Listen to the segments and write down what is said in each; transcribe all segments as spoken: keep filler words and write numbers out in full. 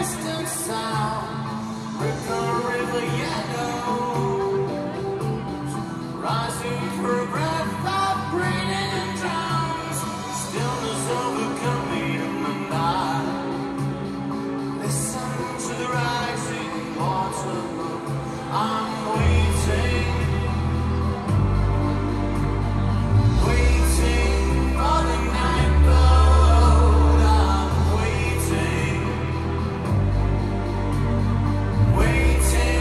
distant sound, Ripper River yellow, rising for a breath of green and drowns. Stillness overcome me and I listen to the rising water. I'm waiting. Waiting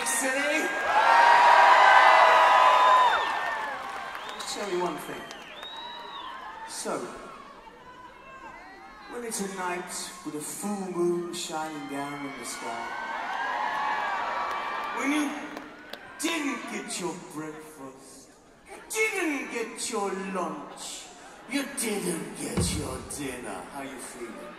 City? Let's tell you one thing. So, when it's a night with a full moon shining down in the sky, when you didn't get your breakfast, you didn't get your lunch, you didn't get your dinner, how you feeling?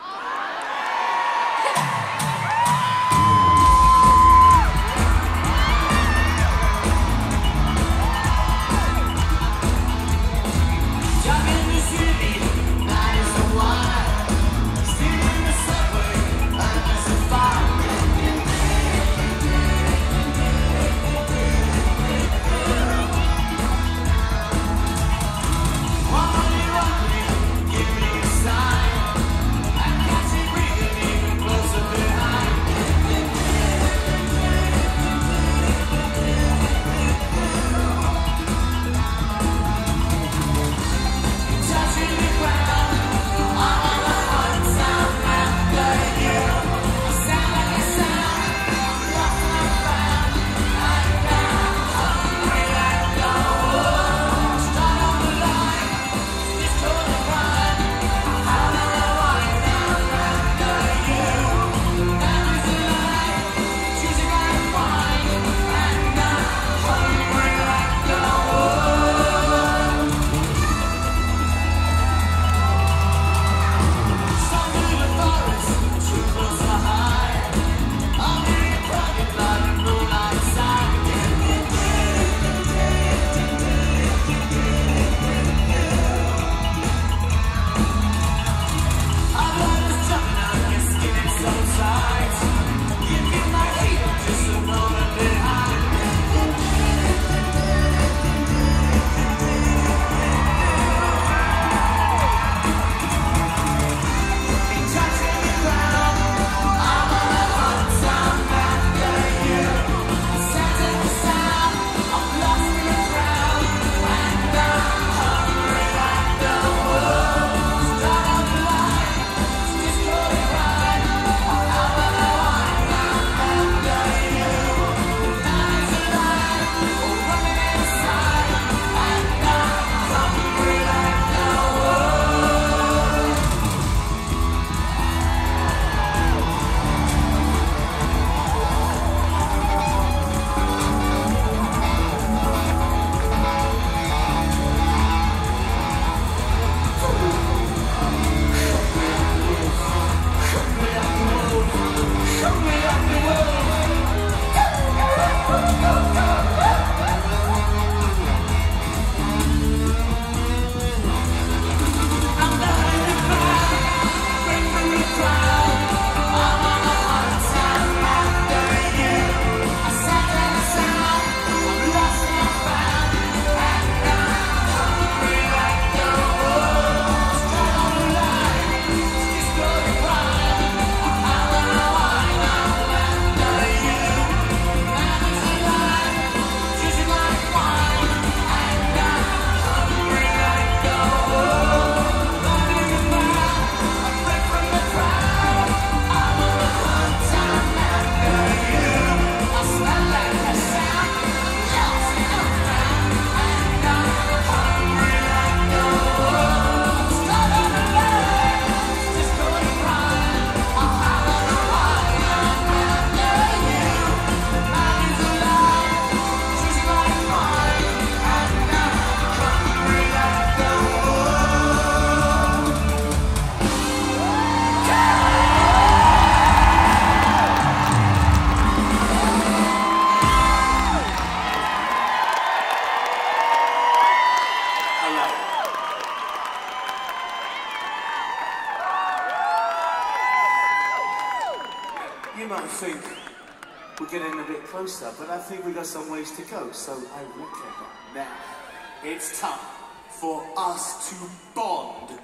You might think we're getting a bit closer, but I think we've got some ways to go, so I reckon now it's time for us to bond.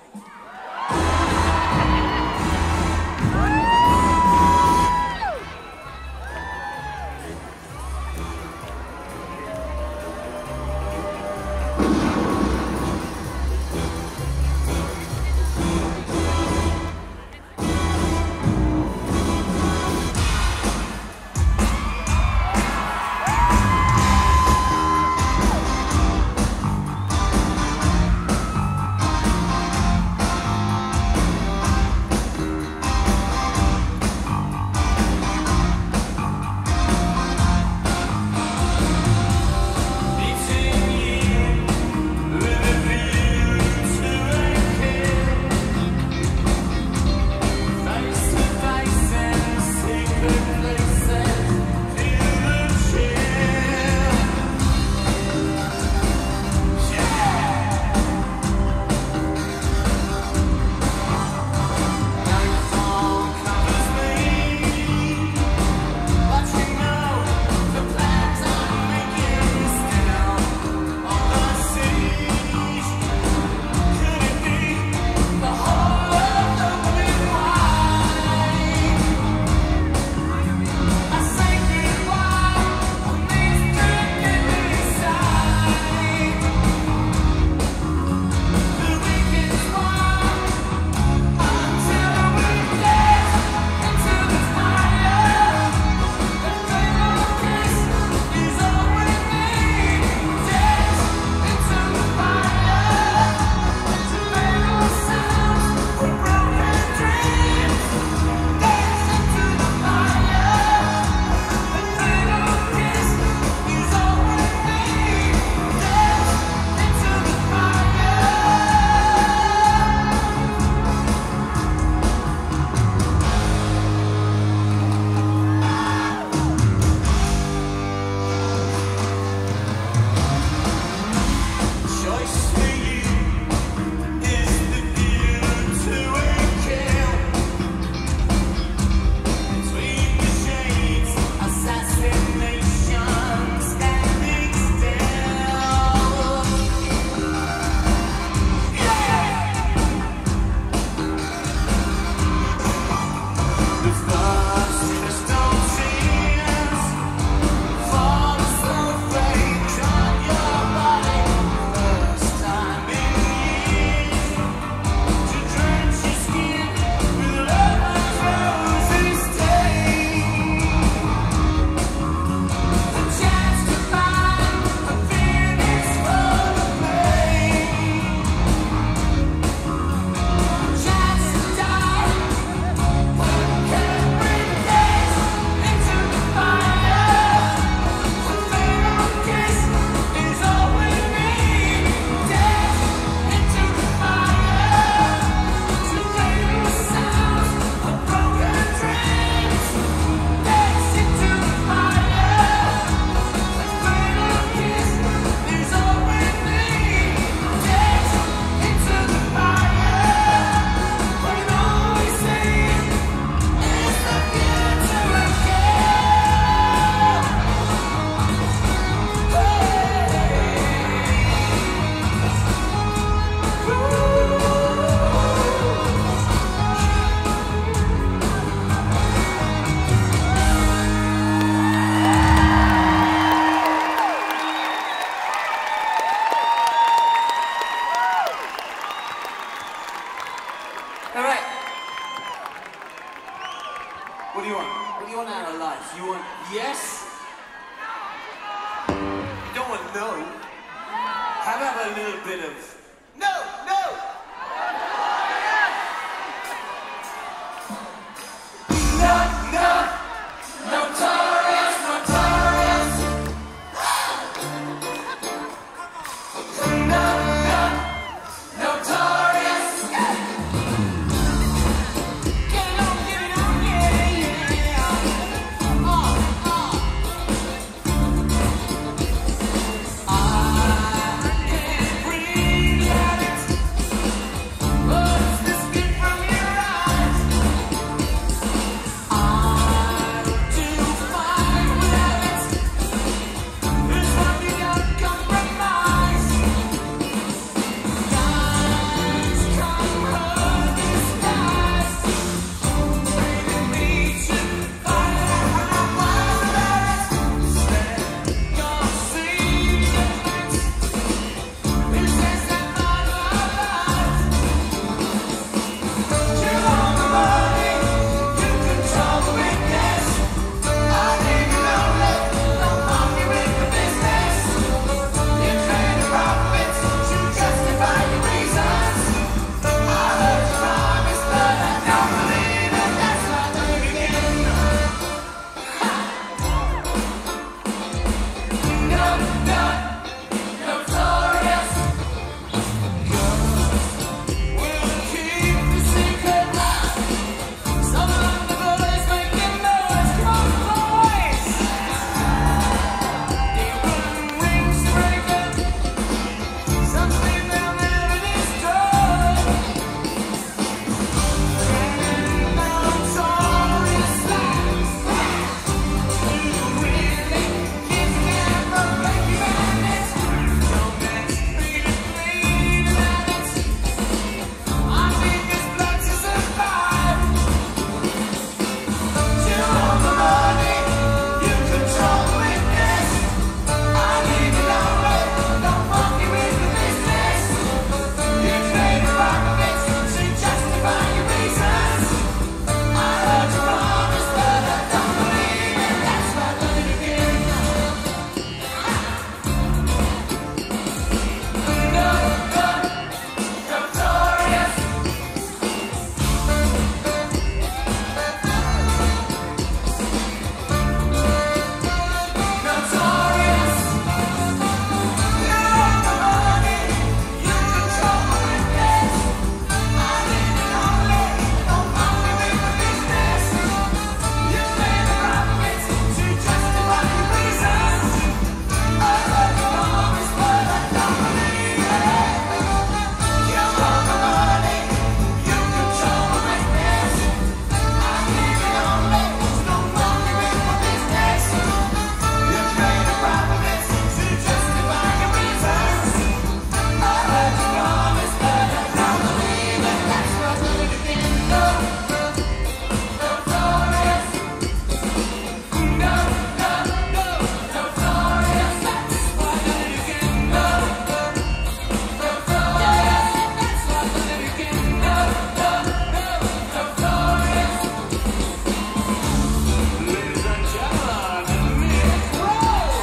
What do you want? What do you want out of life? You want yes? You don't want no? How about a little bit of no, no? No, no, notorious, notorious. No, no, notorious. Get it on, get it on, yeah, yeah. Uh, uh. I can't breathe at it. What's this gift from your eyes? I do fine without it. There's one you don't compromise. Guys, come hold this guys. Bringing me to find out why without it. Instead, you're seeing it. This is another life. You own the money, you control the weakness. I leave you lonely, don't monkey with the business. You trade profits to justify your reasons. I heard you promise, but I don't believe it. That's why I do it again. No, no, notorious. We'll keep the secret. Some of the boys making noise. Come on, boys. Demon wings breaking. Some sleep they'll never destroy. Notorious lies. You really kiss me and the baby bandit. Don't mess me to clean about it. I need this blood to survive. You own the money, you control the witness. I leave you lonely, don't monkey with the business. You trade profits to justify your reasons. I heard you promise, but I don't believe it. That's why I do it again. No, no, notorious. Notorious. You own the money, you control the witness. I leave you lonely, don't monkey with the business. You trade profits to justify your reasons. I heard you promise, but I don't believe it. You own the money, you control the witness. I leave you lonely, don't monkey with the business. You trade profits to justify your reasons. I heard you promise, but I don't believe it. That's why I do it again. No, notorious. No, no, no, notorious. That's why I do it again. No, notorious. That's why I do it again. No, no, no, notorious. Ladies and gentlemen, Nick Rose.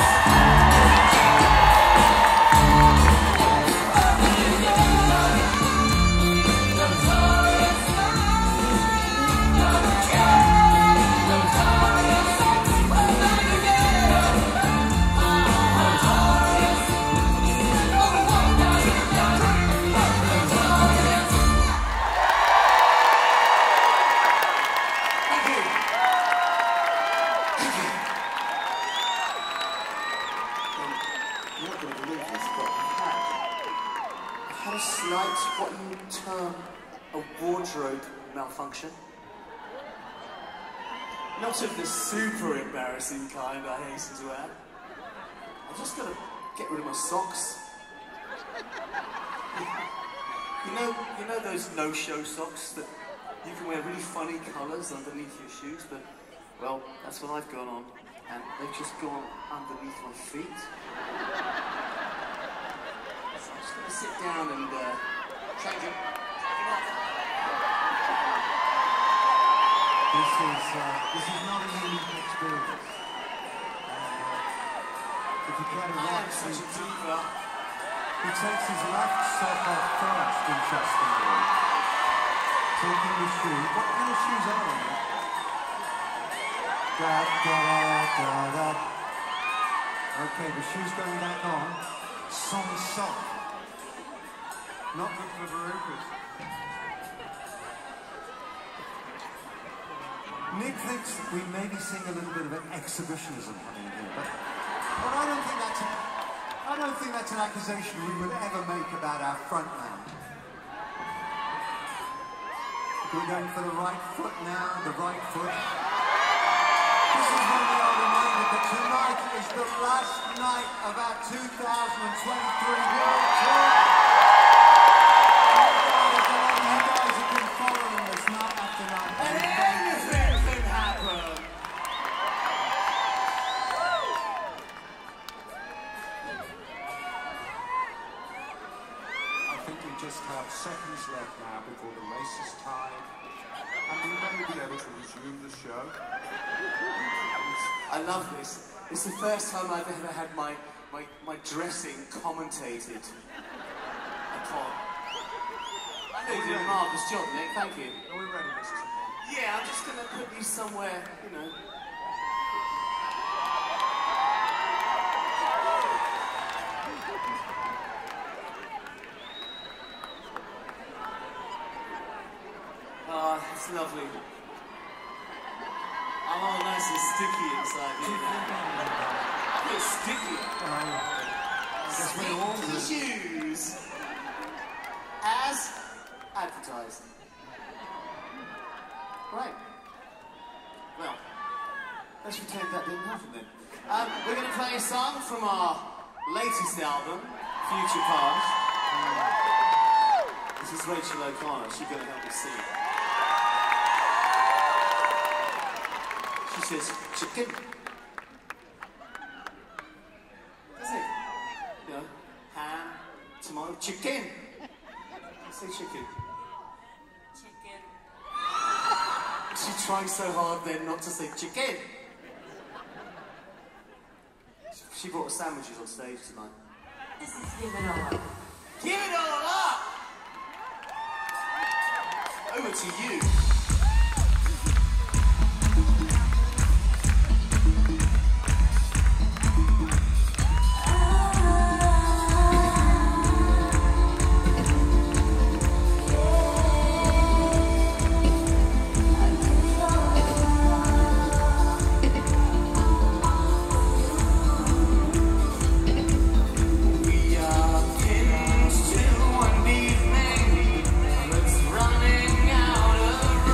Thank you. You're not going to believe this, but I've had, I've had a slight, what you would term a wardrobe malfunction. Not of the super embarrassing kind, I hasten to add. I just got to get rid of my socks. You know, you know those no-show socks that you can wear really funny colours underneath your shoes, but, well, that's what I've gone on, and they've just gone underneath my feet. So I'm just going to sit down and uh, change them. Take them off. This is, uh, this is not a unique experience. And, uh, if you get it I right, am such a diva. he takes his left sock off first, interestingly. Taking the shoe. What kind of shoes are they? Da, da, da, da, da. Okay, the shoe's going back on. Some sock. Not good for Verucas. Nick thinks that we may be seeing a little bit of an exhibitionism happening here, but, but I don't think that's a, I don't think that's an accusation we would ever make about our front man. We're going for the right foot now, the right foot. This is when we are reminded that tonight is the last night of our two thousand twenty-three World Tour. You guys have been following us night after night. And anything can happen. I think we just have seconds left now before the race is tied, and we may be able to resume the show. I love this. It's the first time I've ever had my, my, my dressing commentated upon. I know you did a marvellous job, Nick. Thank you. Are we ready, Mister Bond? Yeah, I'm just going to put these somewhere, you know. Ah, oh, it's lovely. I'm all nice and sticky inside here now. I feel sticky. I guess we're all Sticky good. shoes. As advertised. Right. Well, let's pretend that didn't happen then. Um, we're going to play a song from our latest album, Future Past. Um, this is Rachel O'Connor. She's going to help me sing. She says, chicken. Does it? You know, ham, tomato, chicken. Say chicken. Chicken. She tries so hard then not to say chicken. She brought us sandwiches on stage tonight. This is Give It All Up. Give it all up! Over to you. We are pinned to one evening. It's running out of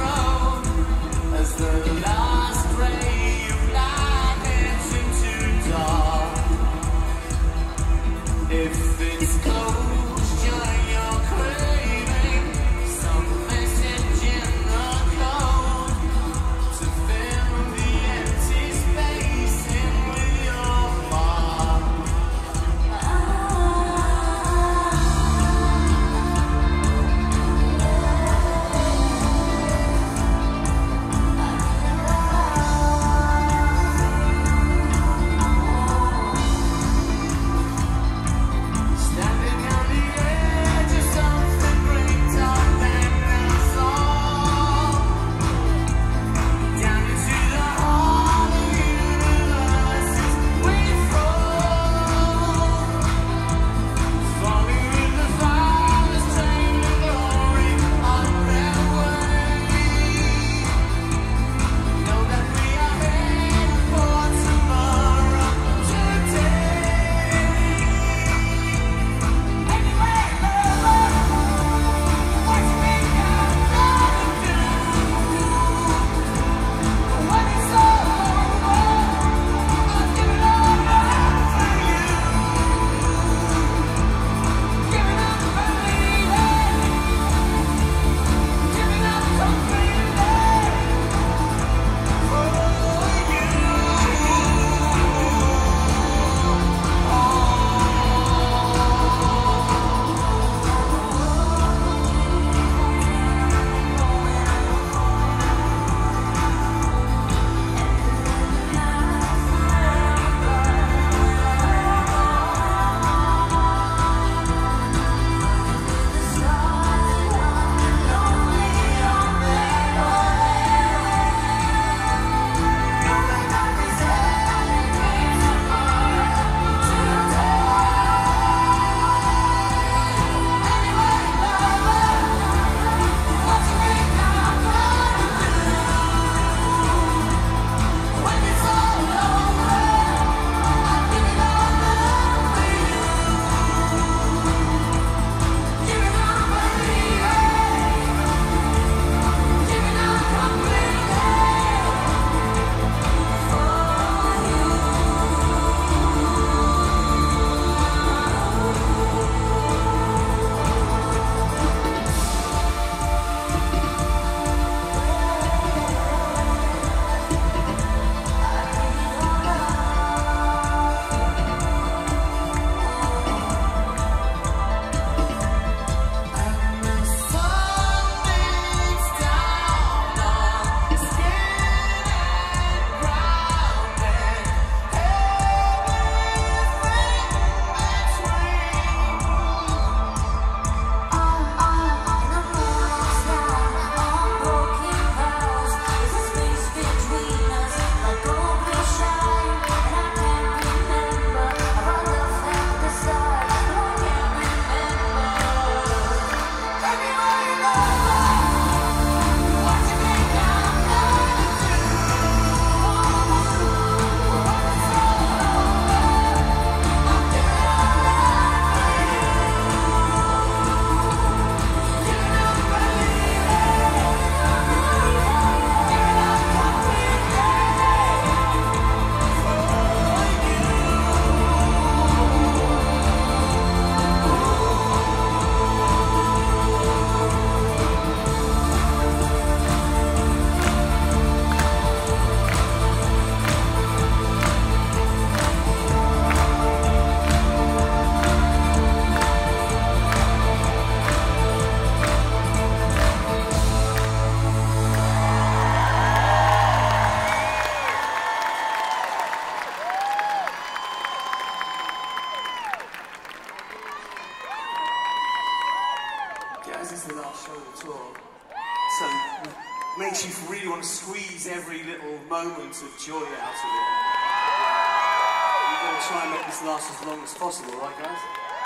little moment of joy out of it. We're going to try and make this last as long as possible, right, guys?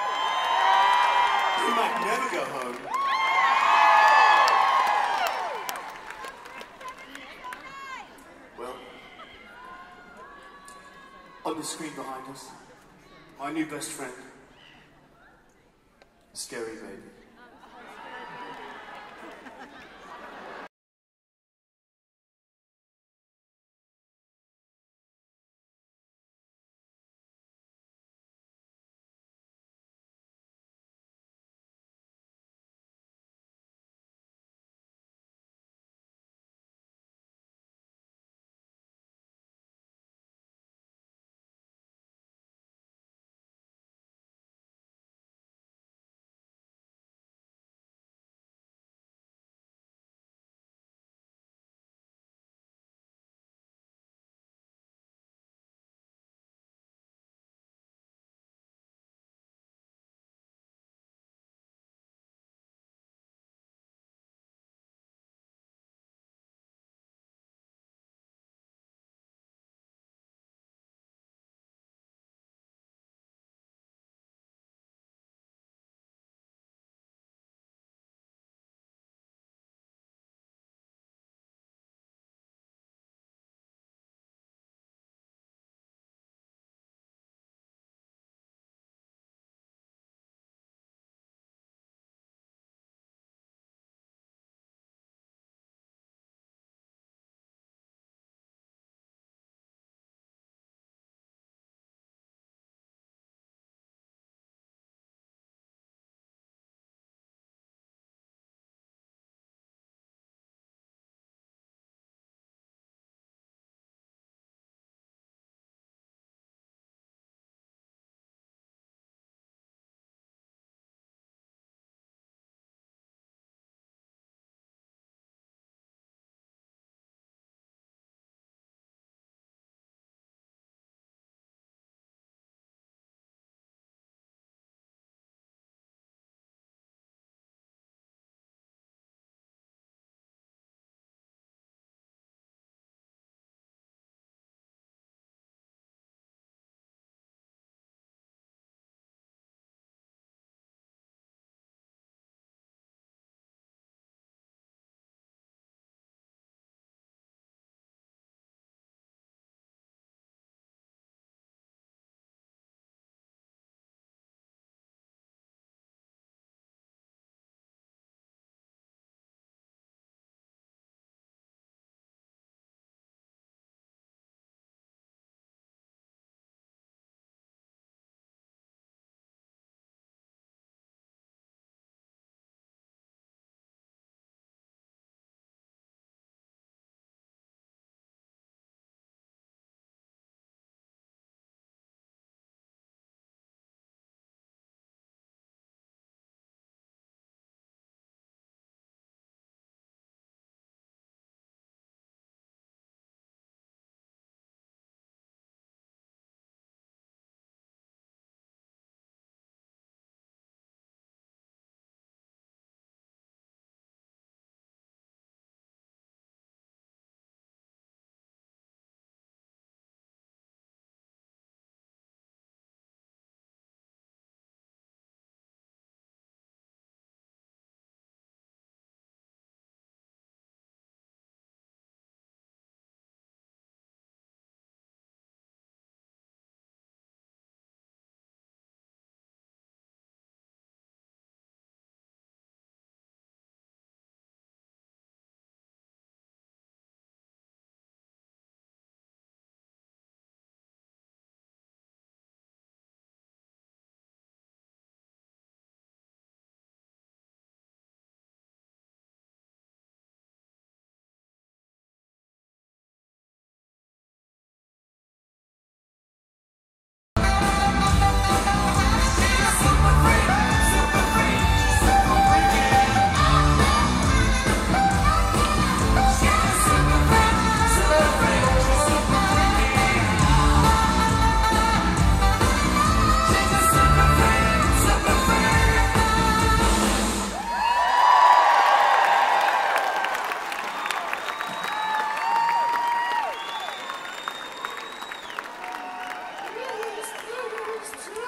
We might never go home. Well, on the screen behind us, my new best friend, Scary Baby.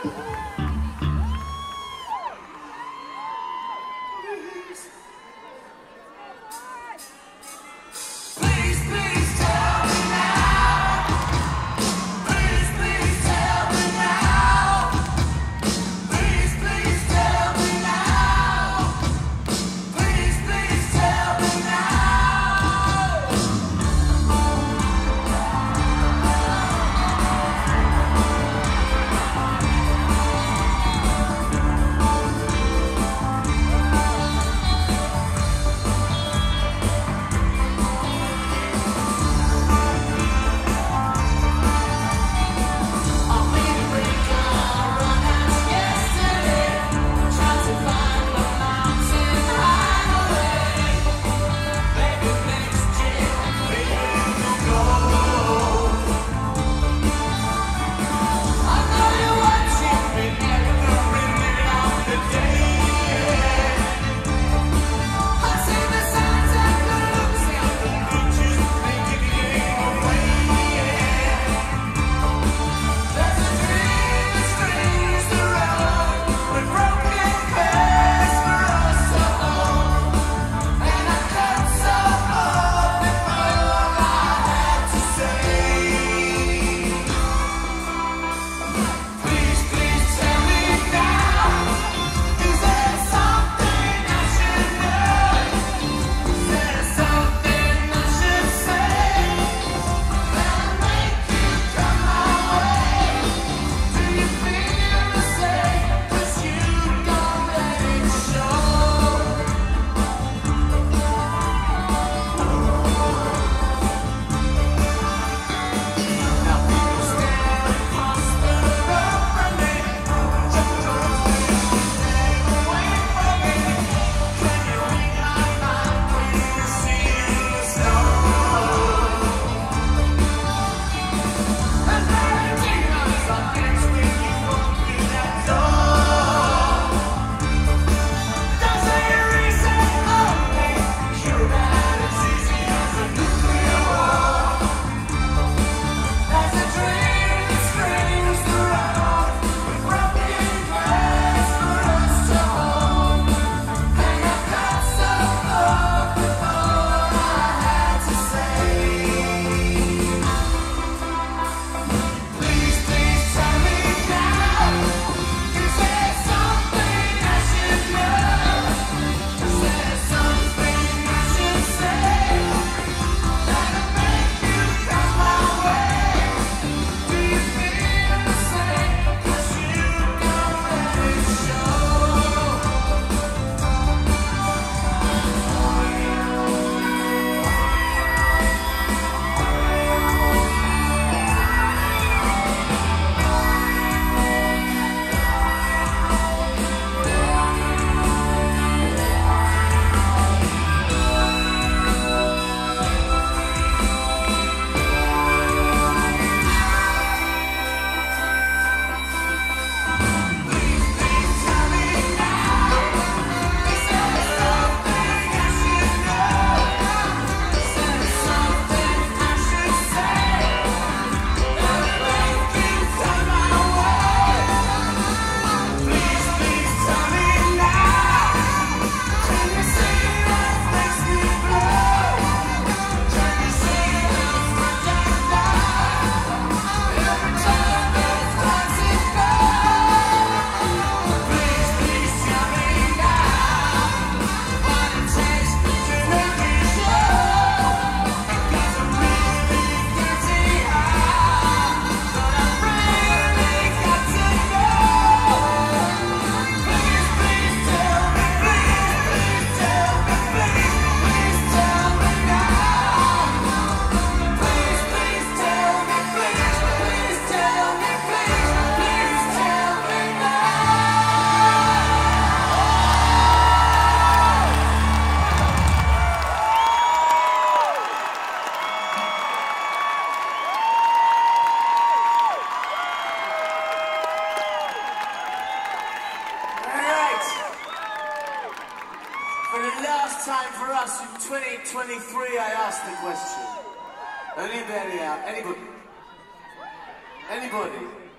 time for us in twenty twenty-three, I asked the question. Anybody out? Anybody? Anybody?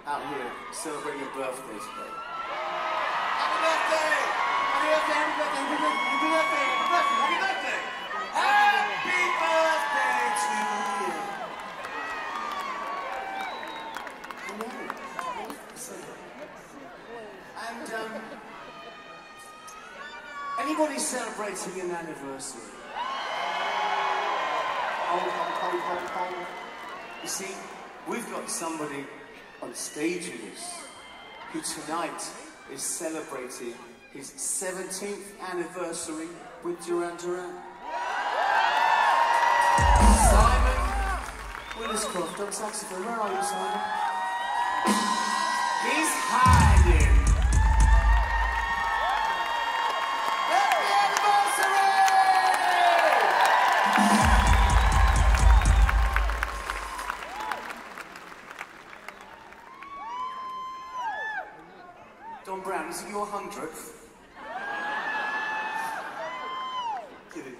out here celebrating your birthday today. Happy birthday! Happy birthday, happy birthday, happy birthday, happy birthday, happy birthday, happy birthday to you. I know. And, um, anybody celebrating an anniversary? Hold, hold, hold, hold, hold. You see, we've got somebody on stage with us who tonight is celebrating his seventeenth anniversary with Duran Duran. Simon Williscroft on saxophone. Where are you, Simon? He's hiding. Happy anniversary! Don Brown, is it your hundredth? Give it.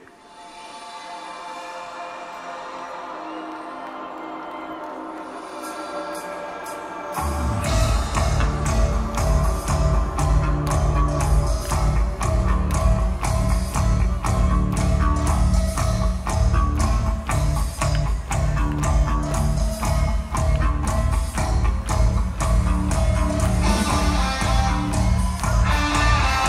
Happy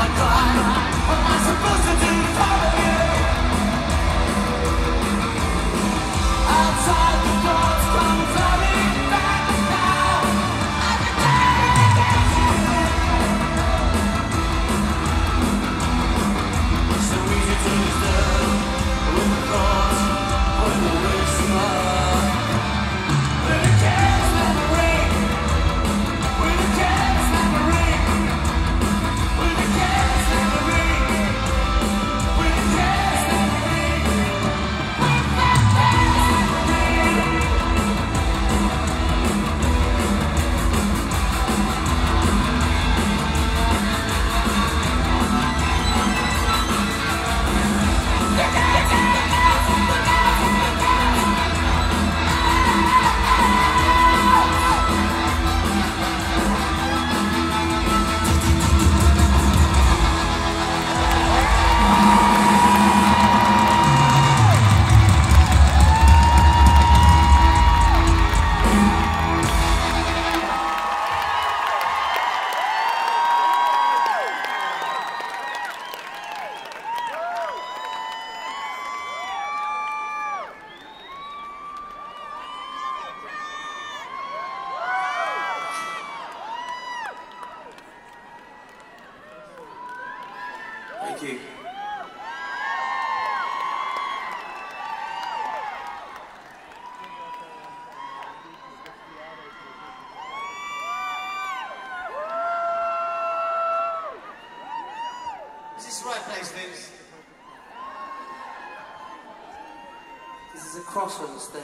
I cry? What am I supposed to do? Follow you. Outside the thoughts come flooding back now. I can never get you. So easy to disturb with the thoughts of the whisper. With a careless memory. With a careless memory. With a careless memory. With a careless memory. With that careless memory. Thank you. Is this the right place, Vince? This is a cross on the stage.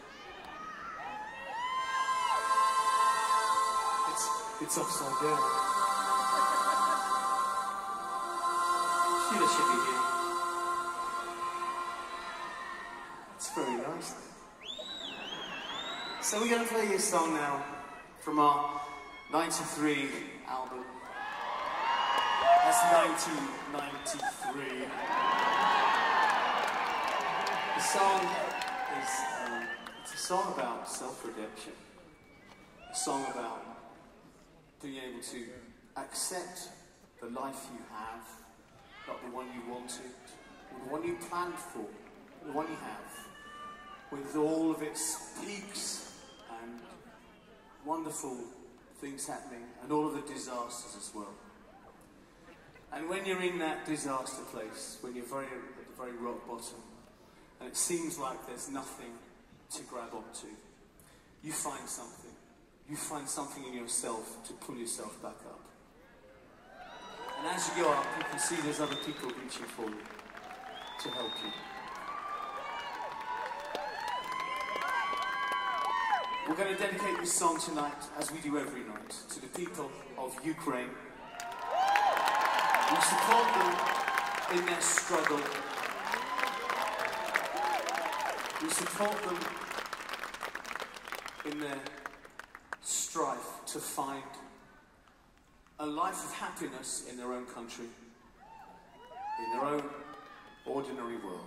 It's, it's upside down. Sheila should be here. It's very nice. So we're going to play you a song now from our ninety-three album. That's nineteen ninety-three. The song is um, it's a song about self-redemption. A song about being able to accept the life you have. Not the one you wanted, or the one you planned for, the one you have, with all of its peaks and wonderful things happening, and all of the disasters as well. And when you're in that disaster place, when you're very at the very rock bottom, and it seems like there's nothing to grab onto, you find something. You find something in yourself to pull yourself back up. And as you go up, you can see there's other people reaching for you to help you. We're going to dedicate this song tonight, as we do every night, to the people of Ukraine. We support them in their struggle. We support them in their strife to find a life of happiness in their own country, in their own ordinary world.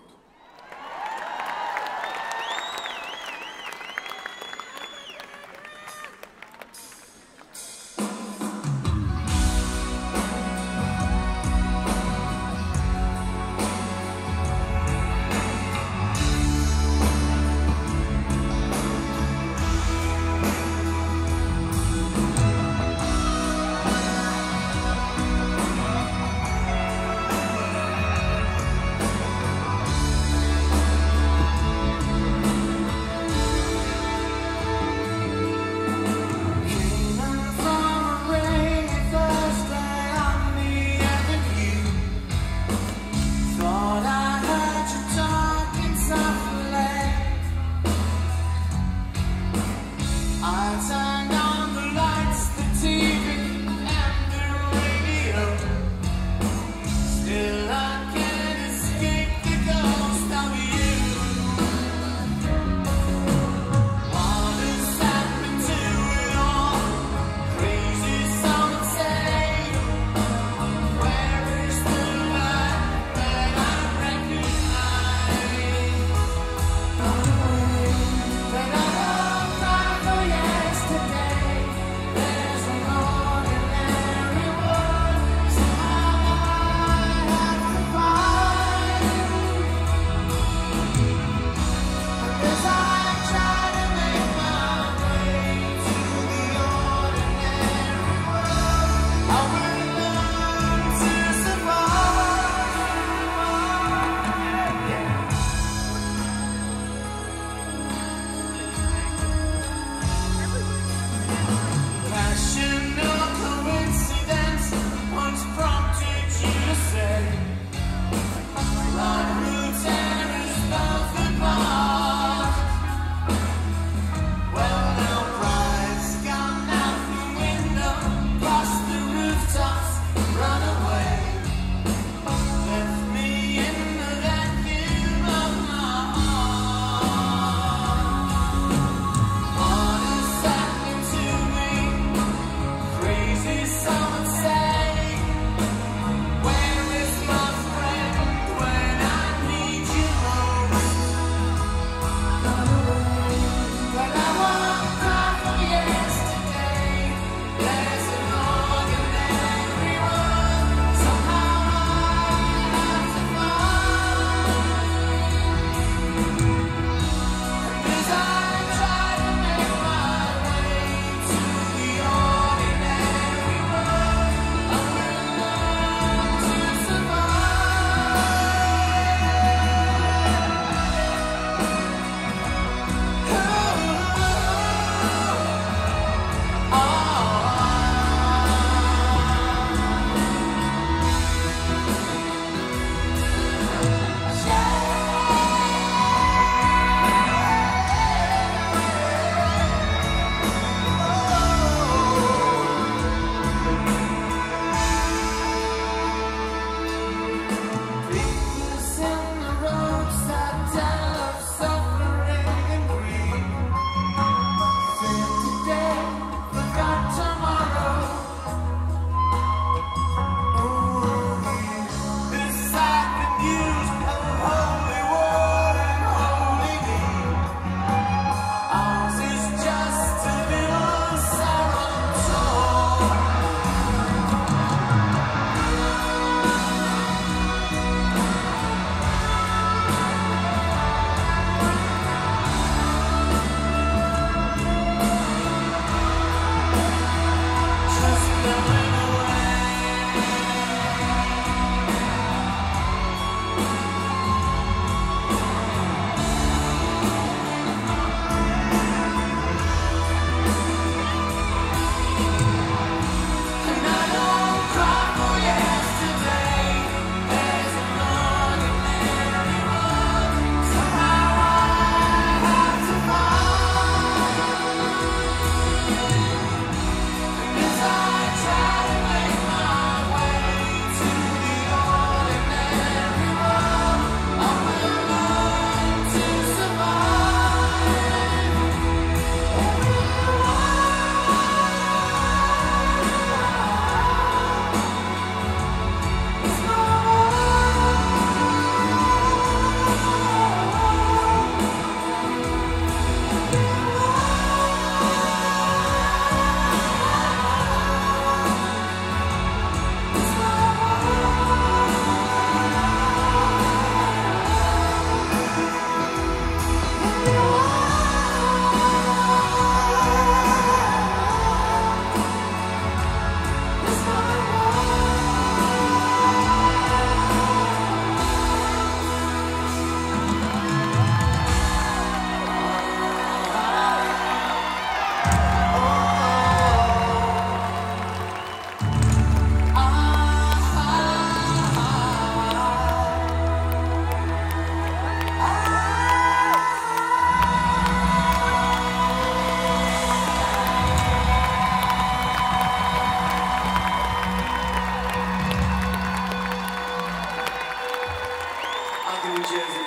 Jersey.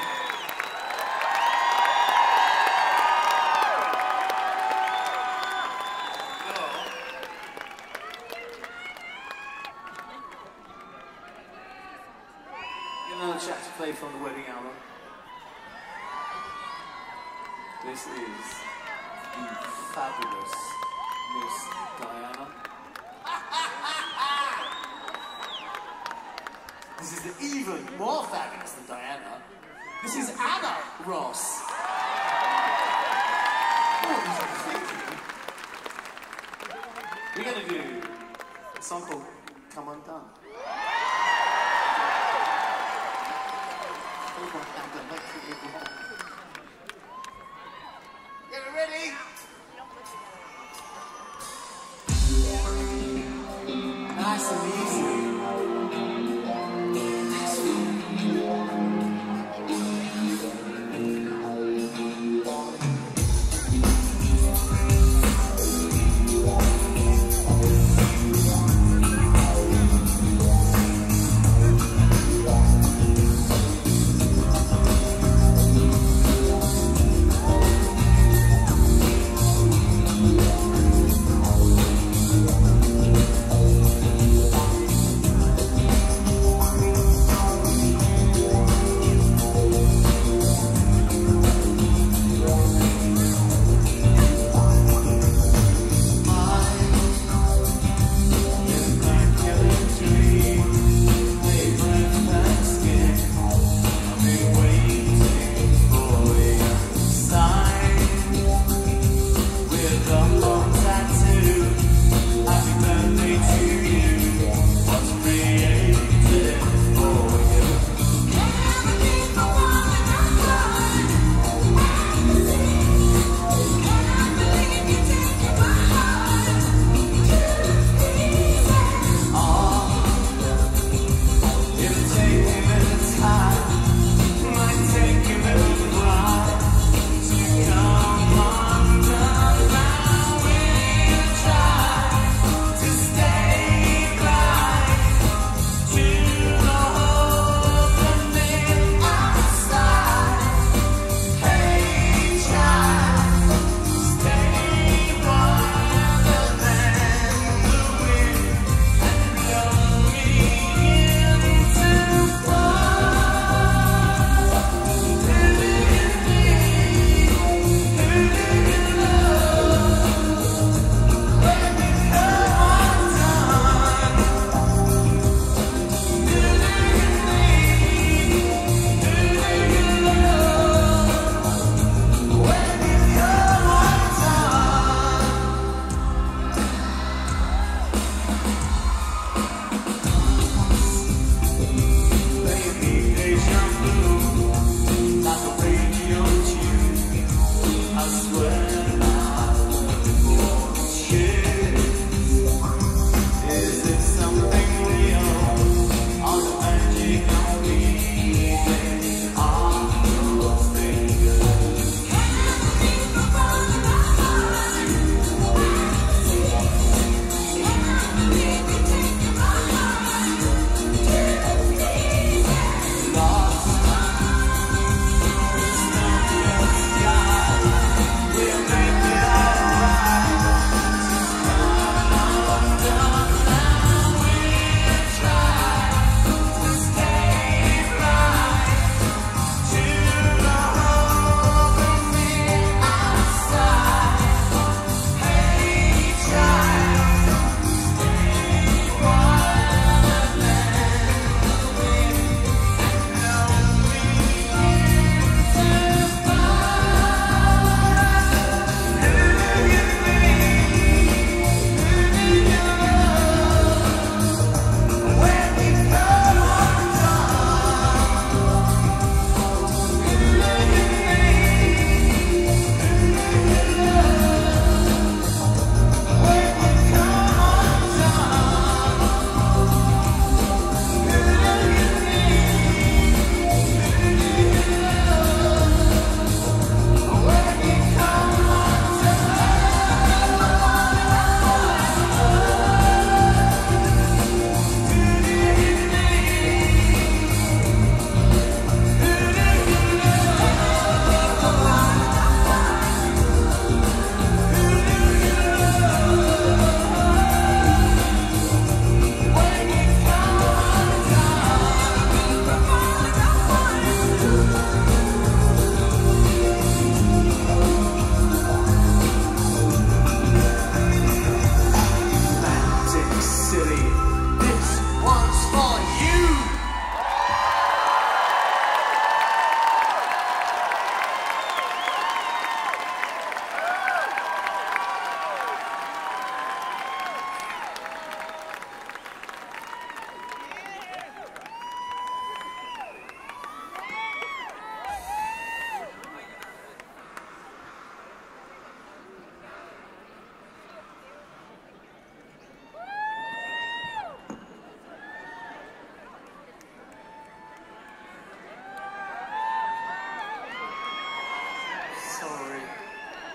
Get another track to play from the wedding album. This is the fabulous Miss Diana. This is the even more fabulous than Diana. This is Anna Ross. What was I thinking? We're gonna do a song called Come Undone. Get it ready? Nice and easy.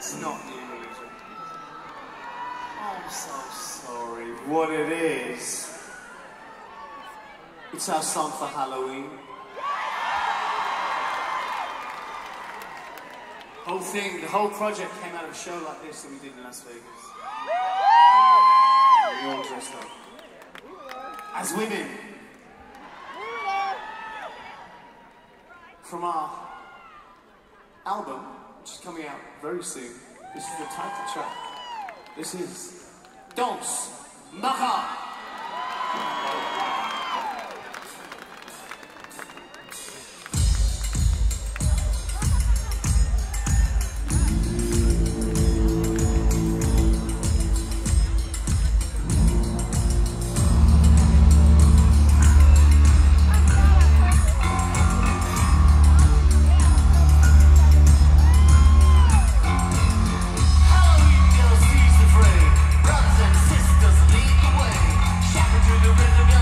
It's not New Religion. I'm so sorry. What it is, it's our song for Halloween. Whole thing, the whole project came out of a show like this that we did in Las Vegas. We all dressed up as women. From our album, which is coming out very soon. This is the title track. This is Danse Macabre. Brothers and sisters lead the way. Shout to the rhythm.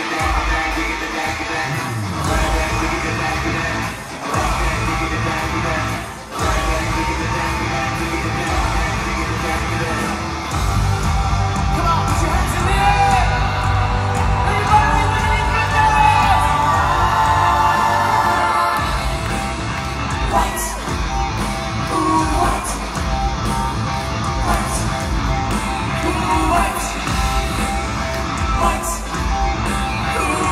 White, ooh, white, white, ooh,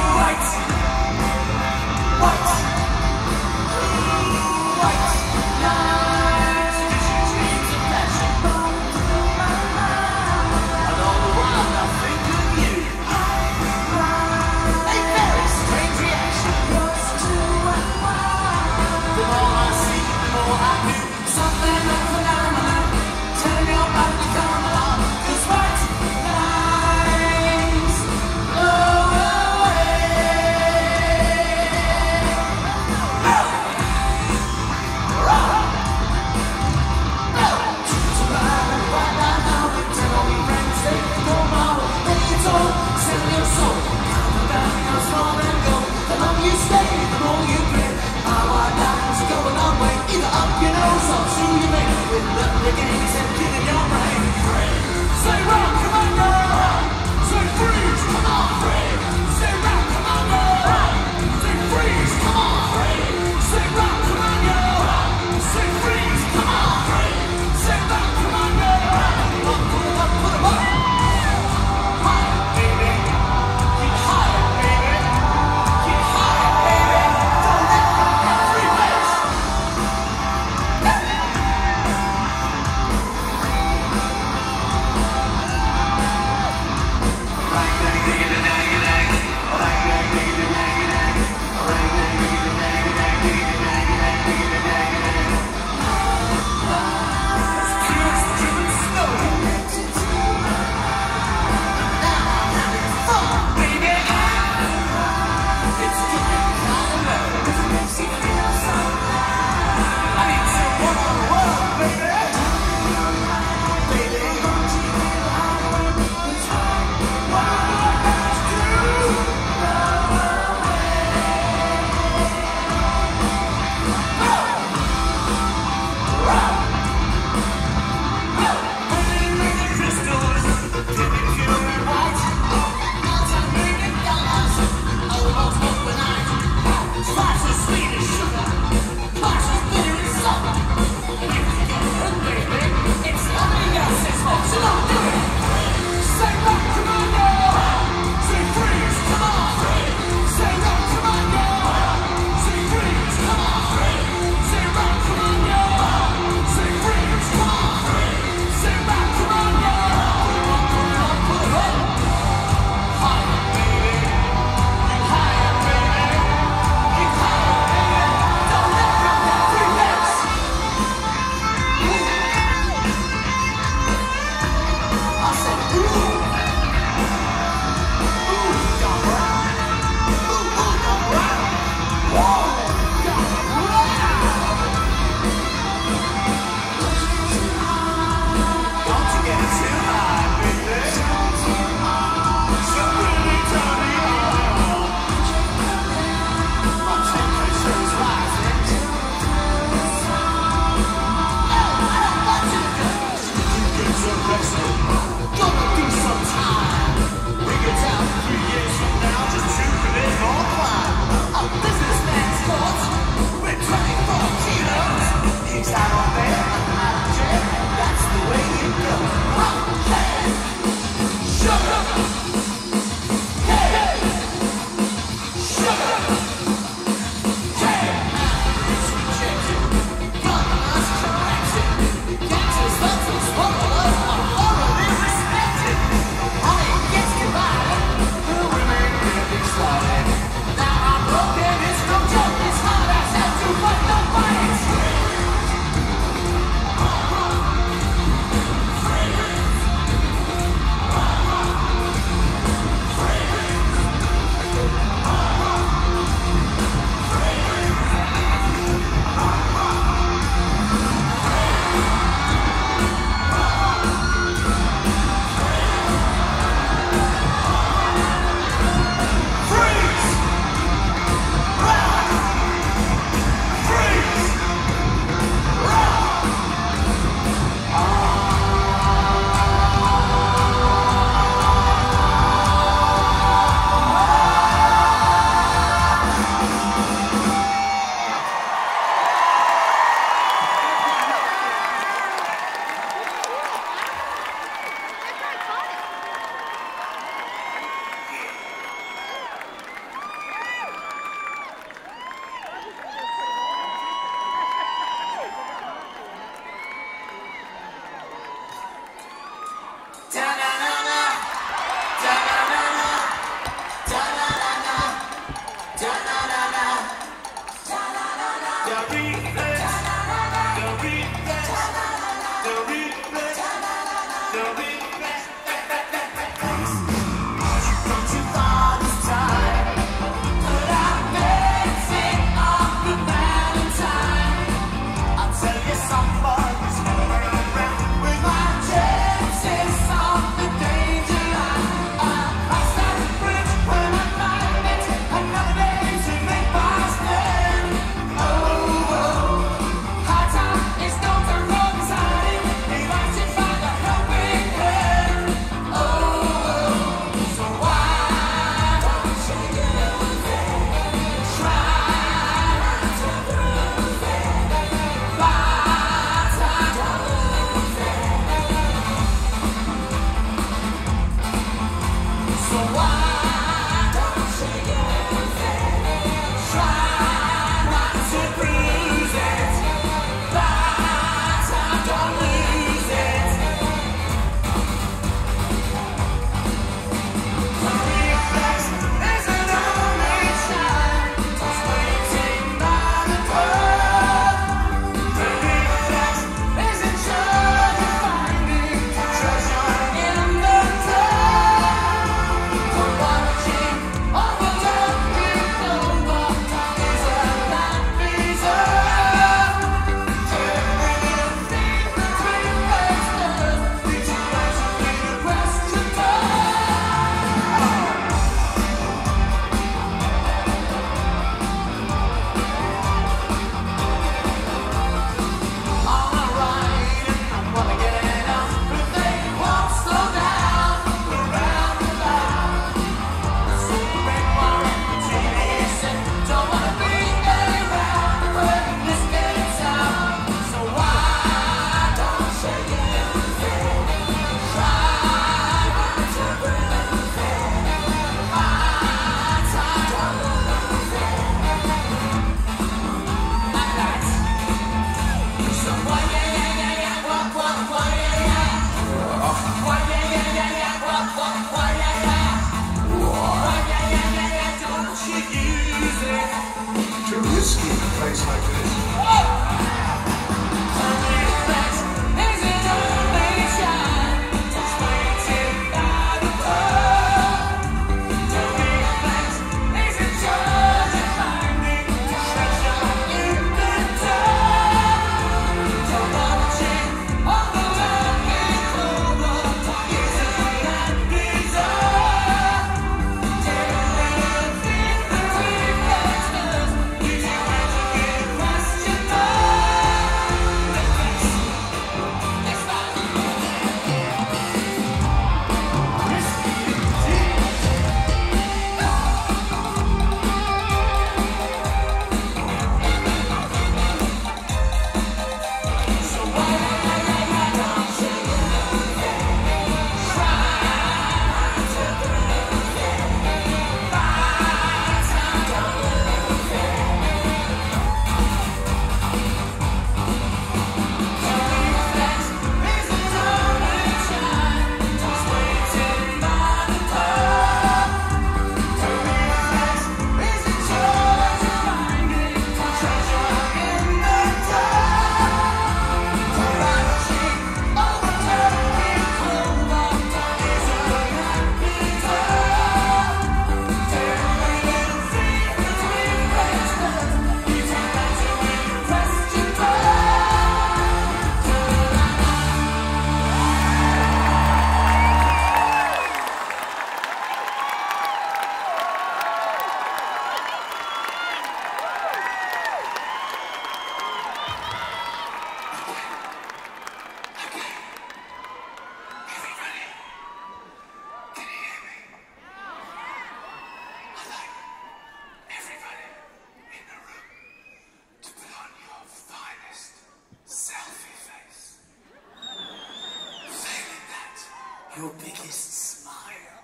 your biggest smile,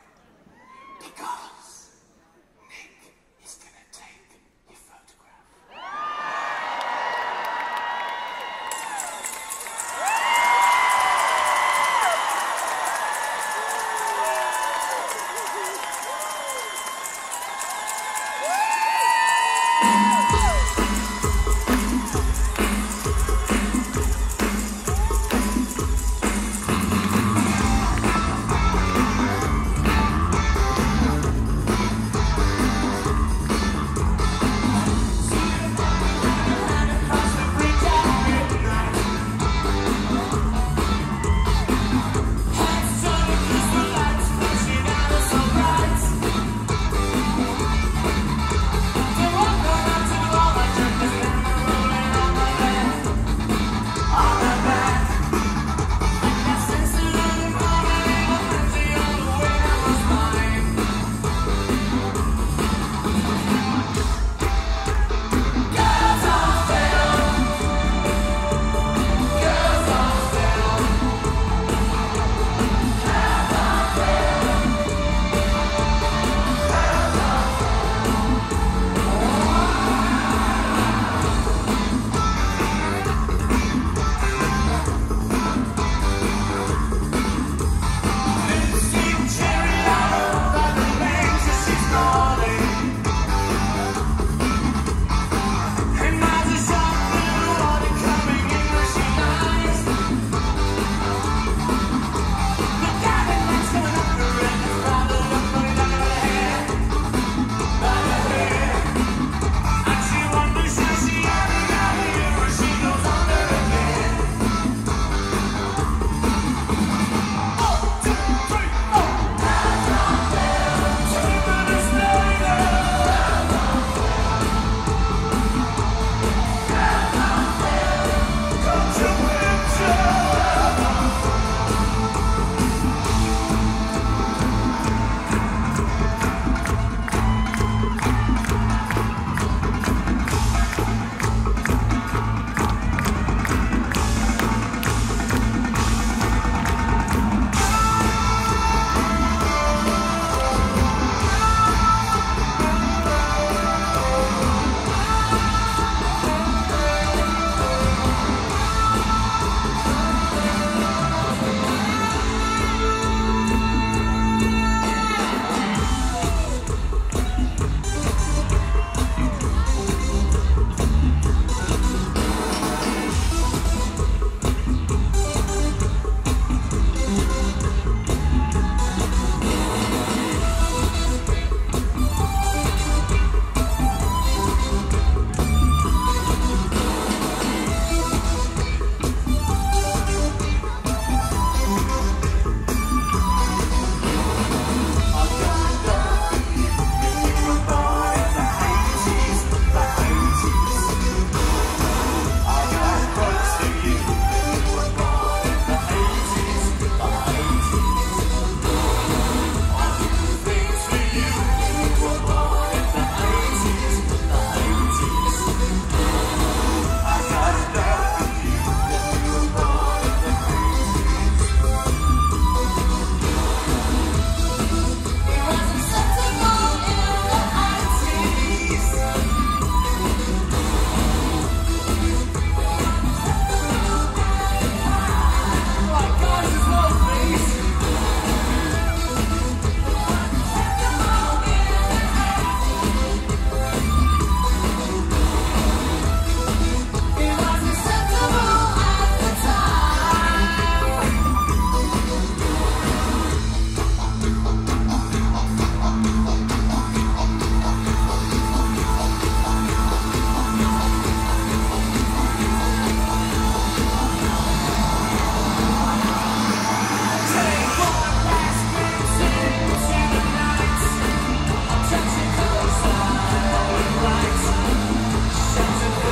because Nick is gonna take your photograph.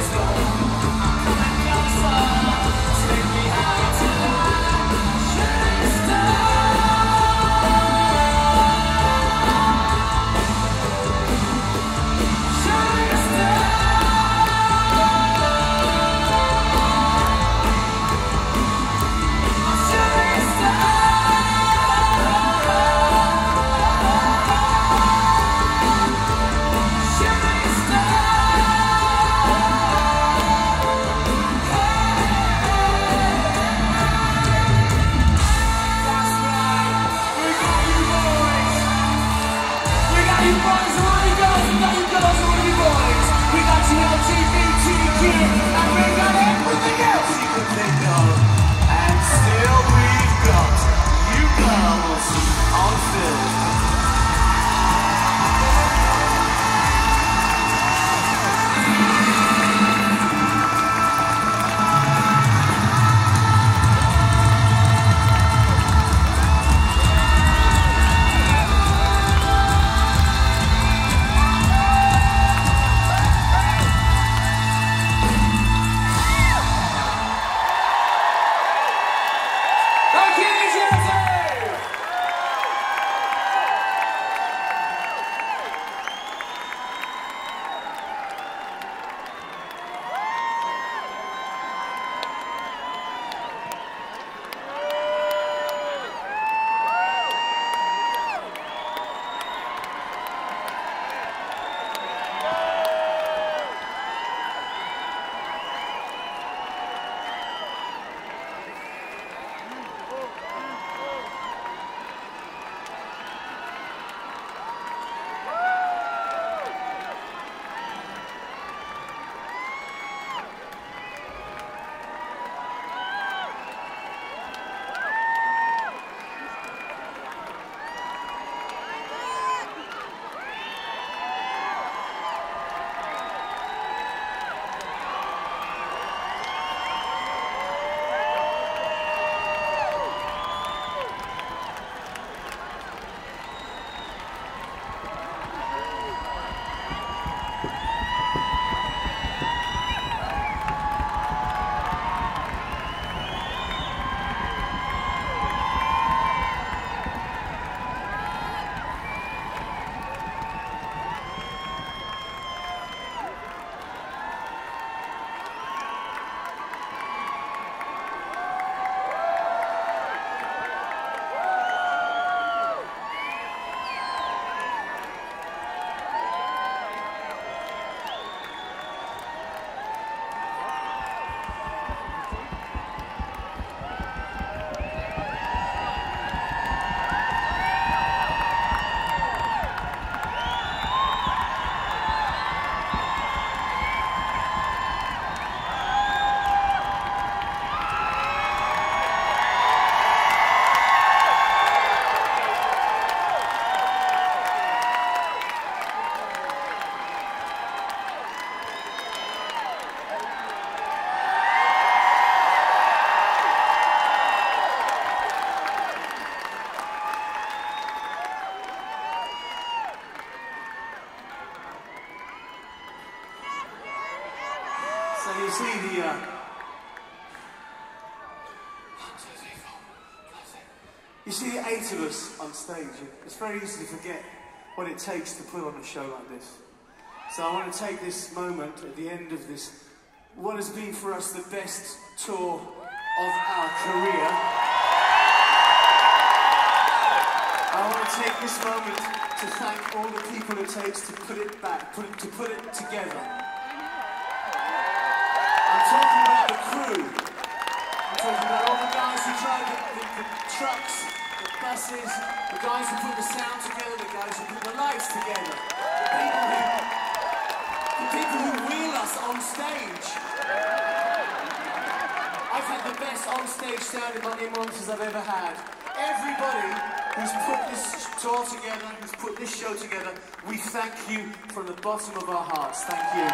So you see the, uh, you see the eight of us on stage. It's very easy to forget what it takes to put on a show like this. So I want to take this moment at the end of this, what has been for us the best tour of our career. I want to take this moment to thank all the people it takes to put it back, put it, to put it together. I'm talking about the crew. I'm talking about all the guys who drive the, the, the trucks, the buses, the guys who put the sound together, the guys who put the lights together, the people who, the people who wheel us on stage. I've had the best on-stage sound in my monitors I've ever had. Everybody who's put this tour together, who's put this show together, we thank you from the bottom of our hearts. Thank you.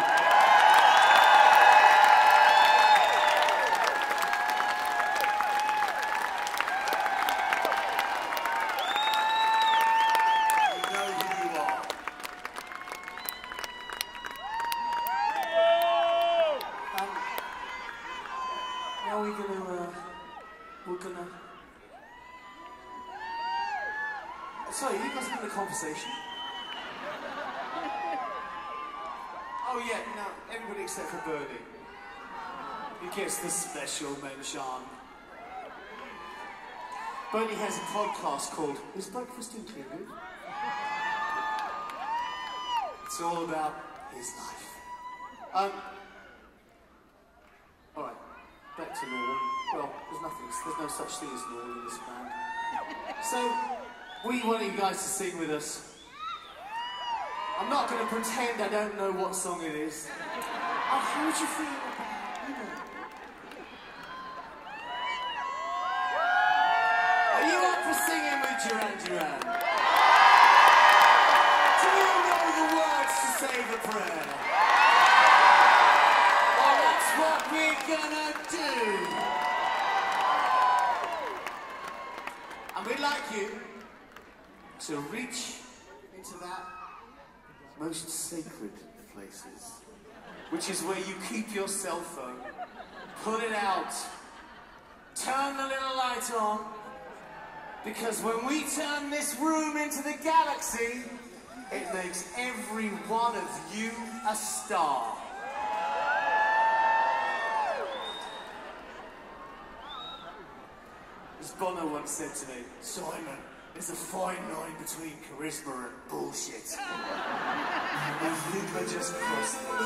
we're gonna, uh, we're gonna... Sorry, you guys having a conversation? Oh yeah, no, everybody except for Bernie. He gets the special mention. Bernie has a podcast called Is Breakfast Included? It's all about his life. Um, Alright, back to normal. Well, there's nothing, there's no such thing as normal in this band. So, we want you guys to sing with us. I'm not going to pretend I don't know what song it is. Oh, how would you feel about, you know? Are you up for singing with Duran Duran? Do you know the words to say the prayer? Well, that's what we're gonna do. And we'd like you to reach into that most sacred of places, which is where you keep your cell phone. Pull it out. Turn the little light on. Because when we turn this room into the galaxy, it makes every one of you a star. As Bono once said to me, Simon, there's a fine line between charisma and bullshit. I think I just crossed it.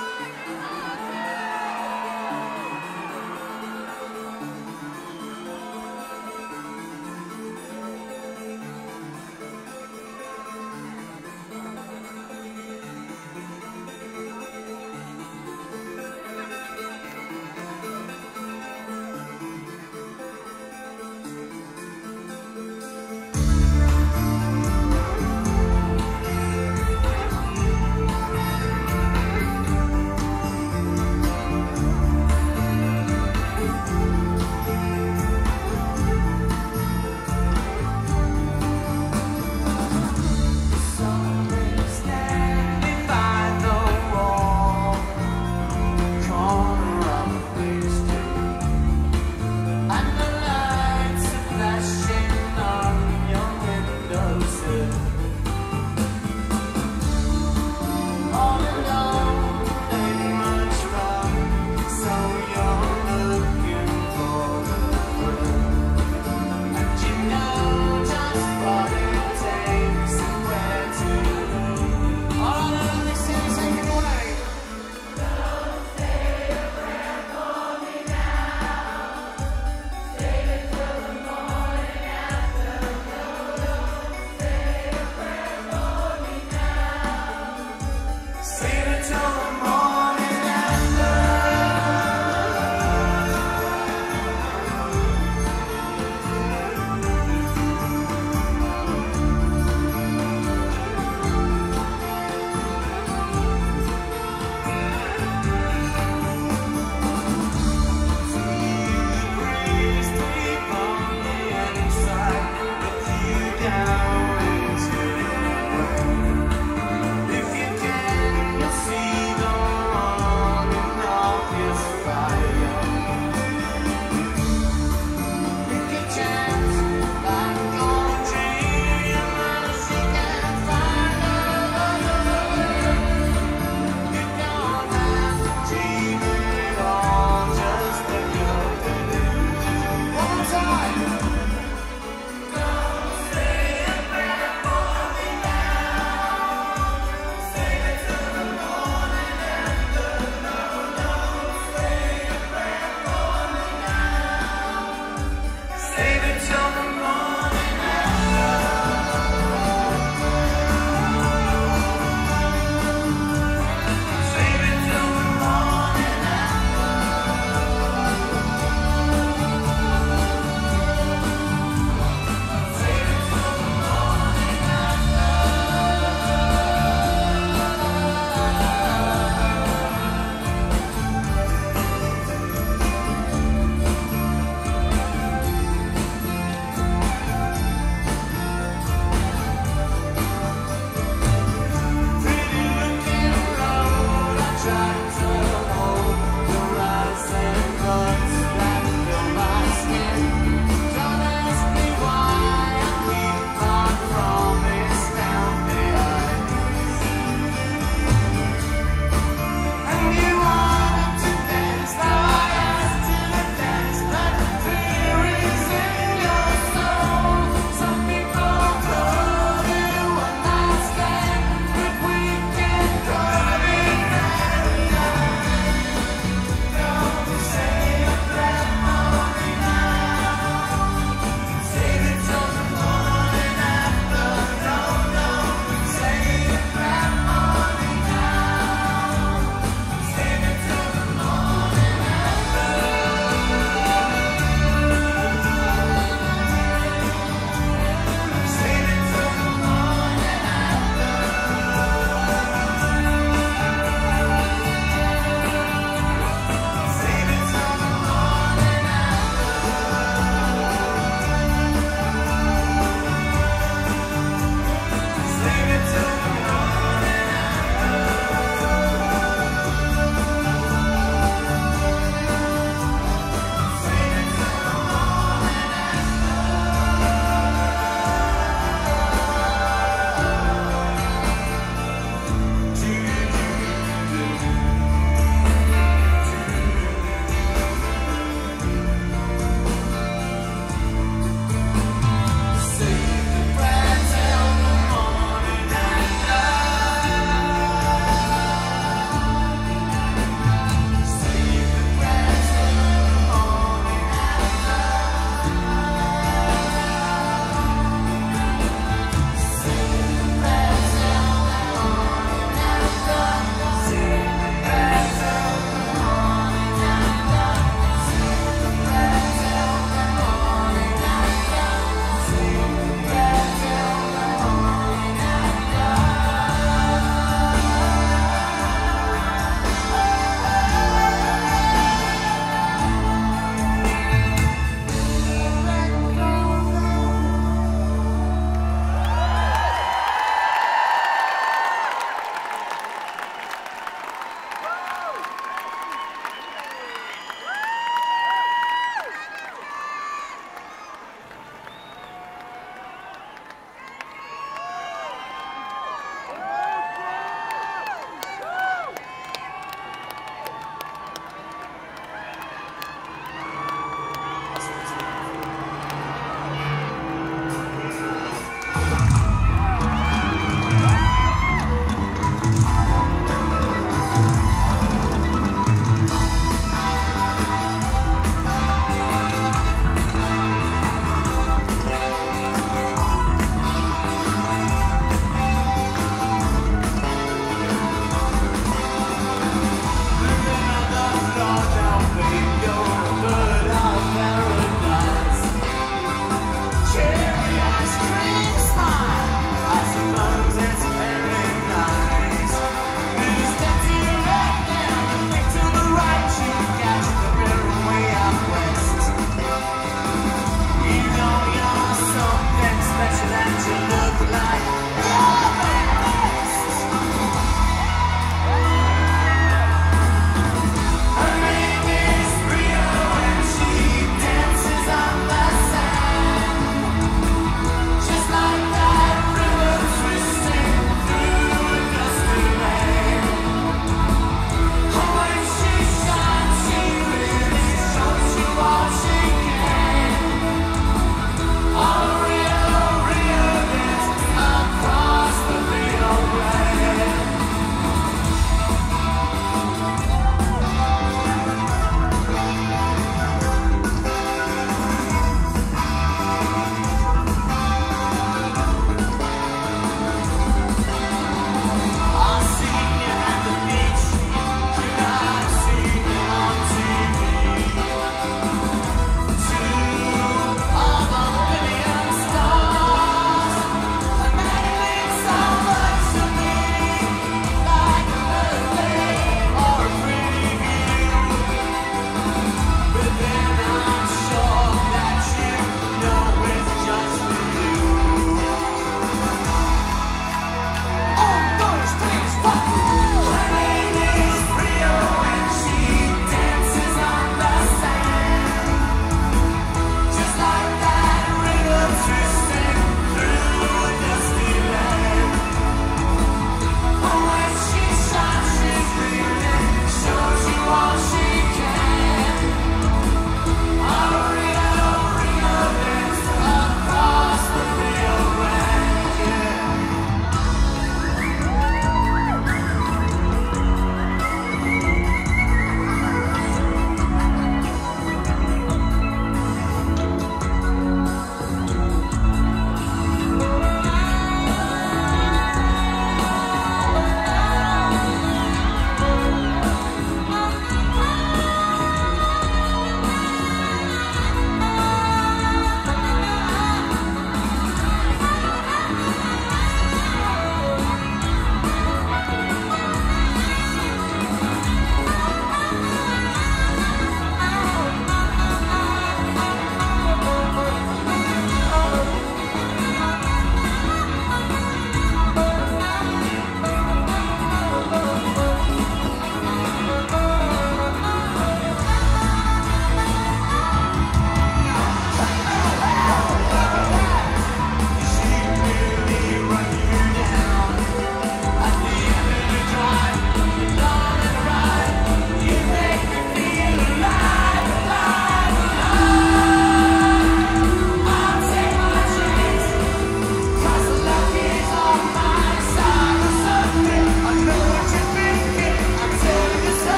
If you can, you'll see the one in obvious fire.